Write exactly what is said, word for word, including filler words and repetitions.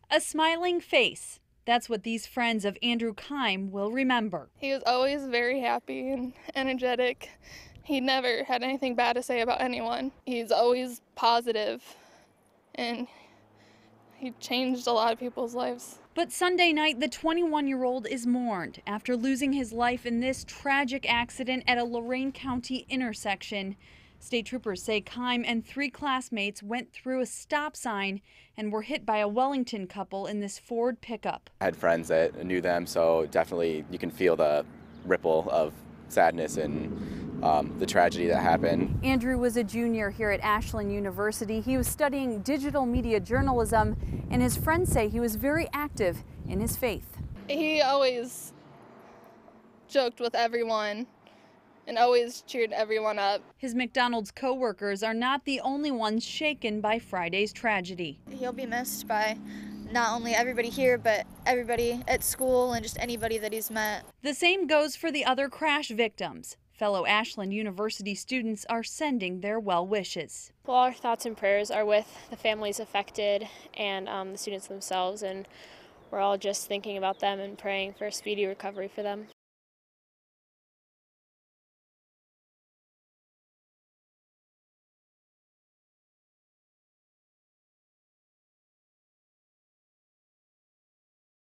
A smiling face. That's what these friends of Andrew Keim will remember. He was always very happy and energetic. He never had anything bad to say about anyone. He's always positive, and he changed a lot of people's lives. But Sunday night, the twenty-one-year-old is mourned after losing his life in this tragic accident at a Lorain County intersection. State troopers say Keim and three classmates went through a stop sign and were hit by a Wellington couple in this Ford pickup. I had friends that knew them, so definitely you can feel the ripple of sadness and um, the tragedy that happened. Andrew was a junior here at Ashland University. He was studying digital media journalism, and his friends say he was very active in his faith. He always joked with everyone and always cheered everyone up. His McDonald's co-workers are not the only ones shaken by Friday's tragedy. He'll be missed by not only everybody here, but everybody at school and just anybody that he's met. The same goes for the other crash victims. Fellow Ashland University students are sending their well wishes. Well, our thoughts and prayers are with the families affected and um, the students themselves, and we're all just thinking about them and praying for a speedy recovery for them.